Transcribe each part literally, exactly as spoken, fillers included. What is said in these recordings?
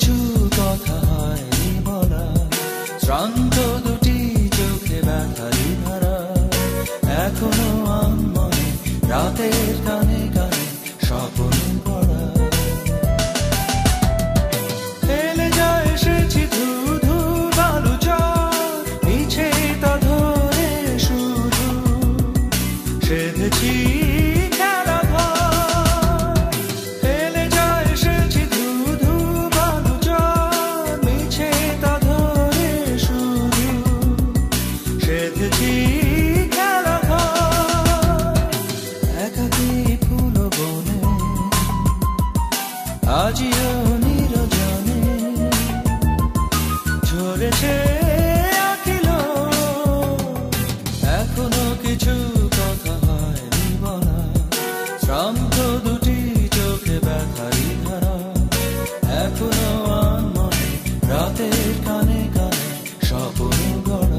কিছু কথা হয়নি বলা, শ্রান্ত দুটি চোখে ব্যথারি ধারা, এখনো মনে রাতের কানে কানে স্বপ্ন পড়া। ফেলে যা এসেছি ধু ধু বালু চর, মিছে তা ধরে শুধু সেধেছি খেলা ঘর। ফেলে যা এসেছি ধু ধু বালু চর, মিছে তা ধরে শুধু সেধেছি খেলা ঘর। একাকী ফুল বনে আজিও নিরজনে ঝরেছে আখিল, এখনো কিছু কথা হয়নি বলা, শ্রান্ত দুটি চোখে ব্যথারি ধারা, এখনো মনে রাতের কানে কানে স্বপ্ন গড়া।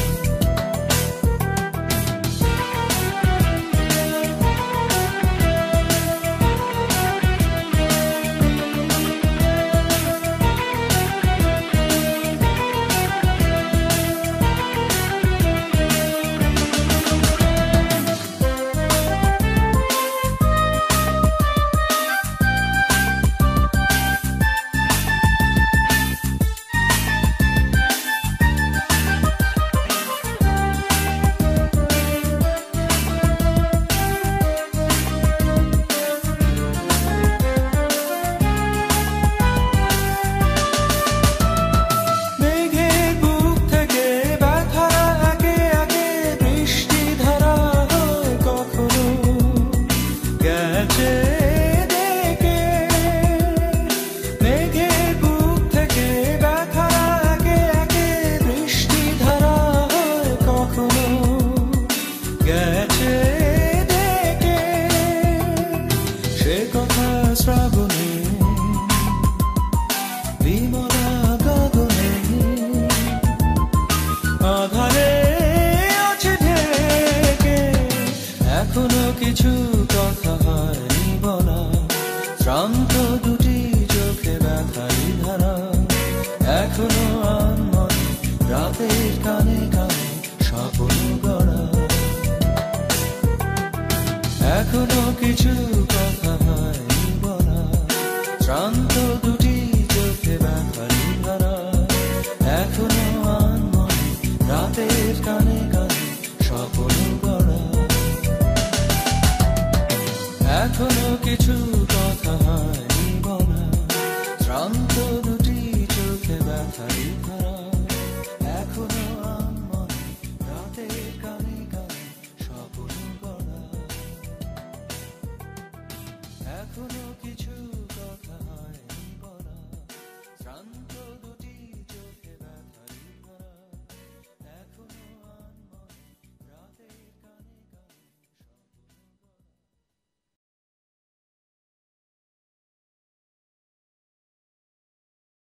শ্রাবণে বিমলা গগনে আধারে আছে ঢেকে, এখনো কিছু কথা হয়নি বলা, শ্রান্ত দুটি চোখে ব্যথারি ধারা, এখনো মনে রাতের কানে কানে স্বপ্ন গড়া। এখনো কিছু কথা হয়নি বলা, শ্রান্ত দুটি চোখে ব্যথারি ধারা, এখনো মনে রাতের কানে কানে স্বপ্ন গড়া। এখনো কিছু কথা হয়নি বলা, শ্রান্ত দুটি চোখে ব্যথারি ধারা।